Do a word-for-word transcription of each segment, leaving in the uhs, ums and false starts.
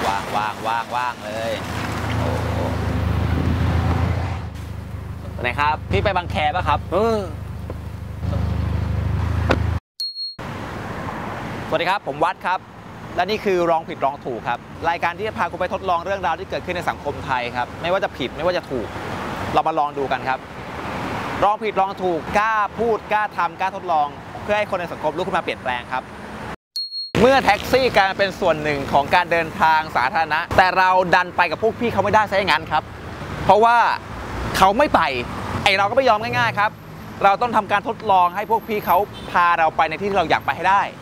ว่างว่างว่างว่างเลยโอ้ไหนครับพี่ไปบางแคป่ะครับเออสวัสดีครับผมวัดครับและนี่คือลองผิดลองถูกครับรายการที่จะพาคุณไปทดลองเรื่องราวที่เกิดขึ้นในสังคมไทยครับไม่ว่าจะผิดไม่ว่าจะถูกเรามาลองดูกันครับลองผิดลองถูกกล้าพูดกล้าทำกล้าทดลองเพื่อให้คนในสังคมลุกขึ้นมาเปลี่ยนแปลงครับเมื่อแท็กซี่กลายเป็นส่วนหนึ่งของการเดินทางสาธารณะแต่เราดันไปกับพวกพี่เขาไม่ได้ซะอย่างนั้นครับเพราะว่าเขาไม่ไปไอเราก็ไม่ยอมง่ายๆครับเราต้องทำการทดลองให้พวกพี่เขาพาเราไปในที่ที่เราอยากไปให้ได้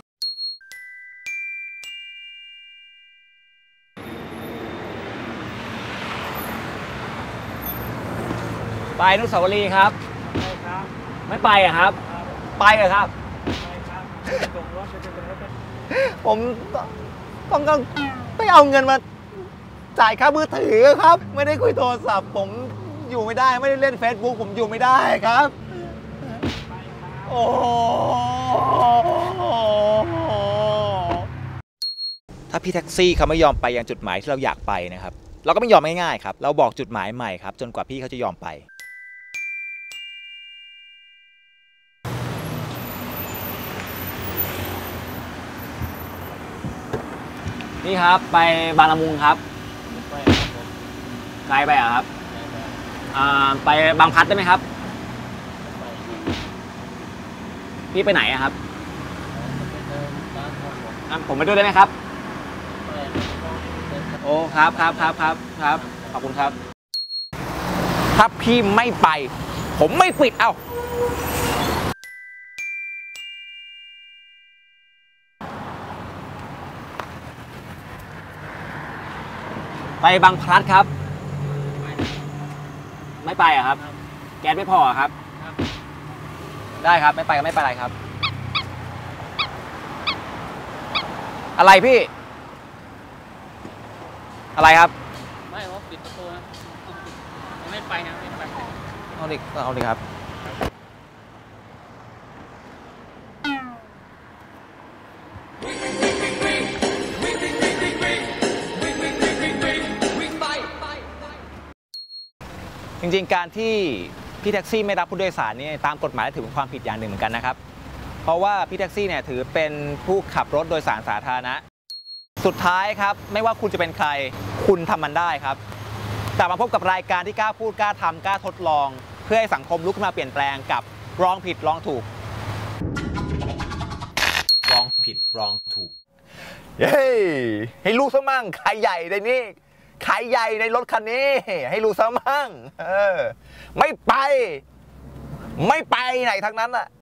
ไปอนุสาวรีย์ครับไม่ครับไม่ไปอะครับไปอะครับผมต้องต้องไปเอาเงินมาจ่ายค่ามือถือครับไม่ได้คุยโทรศัพท์ผมอยู่ไม่ได้ไม่ได้เล่น Facebook ผมอยู่ไม่ได้ครับโอ้ถ้าพี่แท็กซี่เขาไม่ยอมไปยังจุดหมายที่เราอยากไปนะครับเราก็ไม่ยอมง่ายๆครับเราบอกจุดหมายใหม่ครับจนกว่าพี่เขาจะยอมไปนี่ครับไปบางละมุงครับไกลไปอ่ะครับไปบางพลัดได้ไหมครับพี่ไปไหนอะครับผมไปด้วยได้ไหมครับโอ้ครับครับครับครับครับขอบคุณครับถ้าพี่ไม่ไปผมไม่ปิดเอ้าไปบางพลัดครับไม่ไปอะครับแก๊สไม่พอครับได้ครับไม่ไปก็ไม่ไปอะไรครับอะไรพี่อะไรครับไม่ว่าปิดประตูนะไม่ไปนะไม่ไปเอาดิเอาดิครับจริงๆการที่พี่แท็กซี่ไม่รับผู้โดยสารนี่ตามกฎหมายถือเป็นความผิดอย่างหนึ่งเหมือนกันนะครับเพราะว่าพี่แท็กซี่เนี่ยถือเป็นผู้ขับรถโดยสารสาธารณะสุดท้ายครับไม่ว่าคุณจะเป็นใครคุณทำมันได้ครับแต่มาพบกับรายการที่กล้าพูดกล้าทำกล้าทดลองเพื่อให้สังคมลุกขึ้นมาเปลี่ยนแปลงกับลองผิดลองถูกลองผิดลองถูกเฮ้ยให้รู้ซะมั่งใครใหญ่ในนี้ใครใหญ่ในรถคันนี้ให้รู้ซะมั่งเออไม่ไปไม่ไปไหนทั้งนั้นอ่ะ